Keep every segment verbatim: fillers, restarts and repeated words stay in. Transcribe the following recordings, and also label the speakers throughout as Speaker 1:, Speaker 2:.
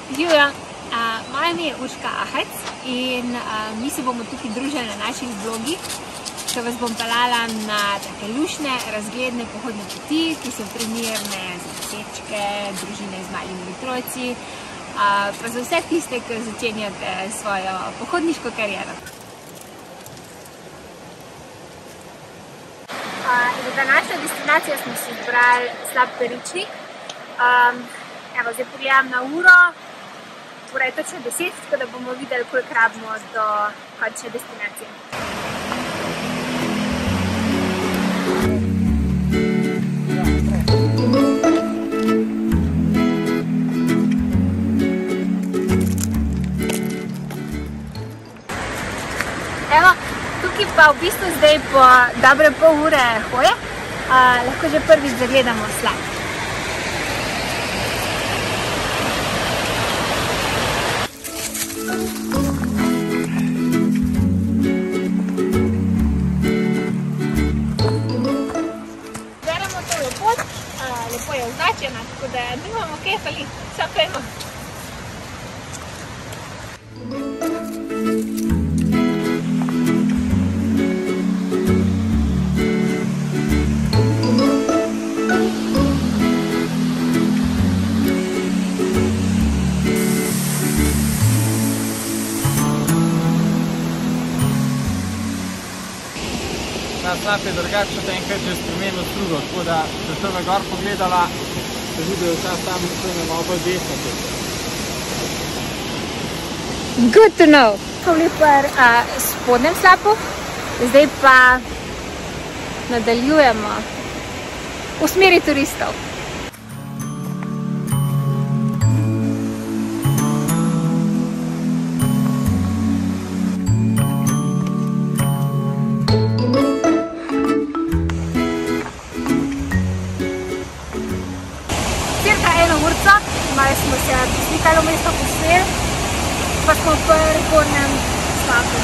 Speaker 1: Živijo, moje ime je Urško Ahac in mi se bomo tukaj družili na naših vlogih, ko vas bom pelala na take lušne, razgledne pohodne poti, ki so primerne za desetčke, družine z malimi otroci, pa za vse tiste, ki začenjate svojo pohodniško kariero. Za današnjo destinacijo smo si izbrali slab Peričnik. Evo, zdaj pogledam na uro, ura je točno deset, tako da bomo videli, koliko rabimo do končne destinacije. Evo, tukaj pa v bistvu zdaj po dobre pol ure hoje, lahko že prvič zagledamo slap. Beremo tole pot, lepo je označena, tako da nimamo kaj faliti, vse pejmo.
Speaker 2: Ta slap je drugače, da enkrat že spremenil strugo, tako da če ste me gor pogledala, se vidi, da je ta tam nekaj malo bolj desno.
Speaker 1: Good to know! Smo bili pri spodnjem slapu, zdaj pa nadaljujemo v smeri turistov. Malo smo se slikali v mesto posneli, pa smo pri gornjem slapu.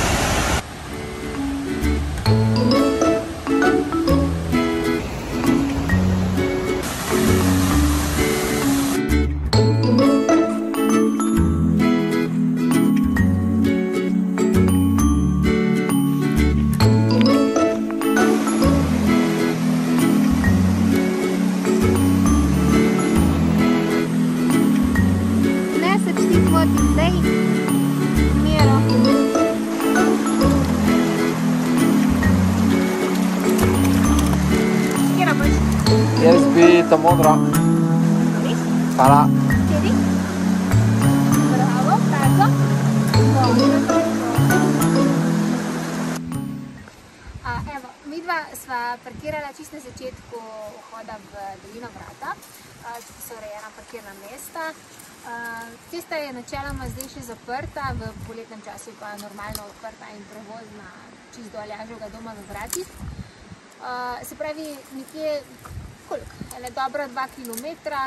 Speaker 2: Jaz bi ta modra. Hvala.
Speaker 1: Kjeri? Bravo, tako. Evo, midva sva parkirala čisto na začetku vhoda v dolino Vrata, ki so urejena parkirna mesta. Cesta je načeloma zdaj še zaprta, v poletnem času pa normalno odprta in prevozna čisto do Aljaževega doma v Vratih. Se pravi, nekje koliko? Ele dobra dva kilometra,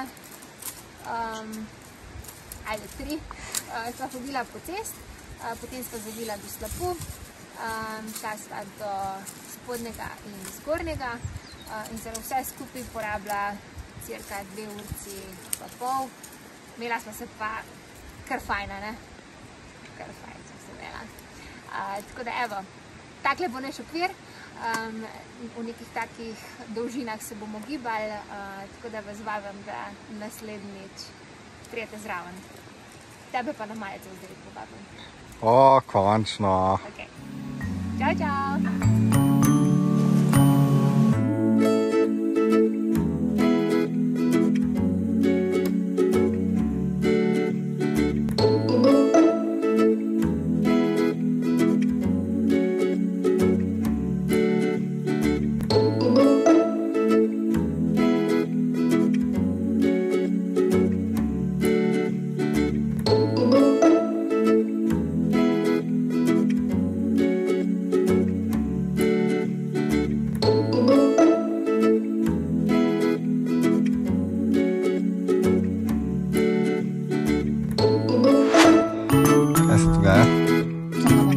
Speaker 1: ali tri, sva hodila po cest, potem sva zavila do slapu, šla sva do spodnjega in zgornjega in za vse skupaj porabila cirka dve urci pa pol. Imela sva se pa kar fajna, ne? Kar fajn sva se imela. Tako da evo, takle bo naš okvir. V nekih takih dolžinah se bomo gibali, tako da vas vabim, da naslednjič prijete zraven. Tebe pa na majico zdaj povabim.
Speaker 2: O, končno!
Speaker 1: Ok. Čau, čau!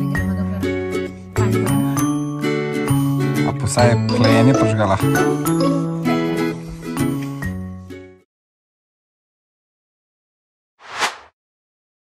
Speaker 2: Vsaj plejeni požgala.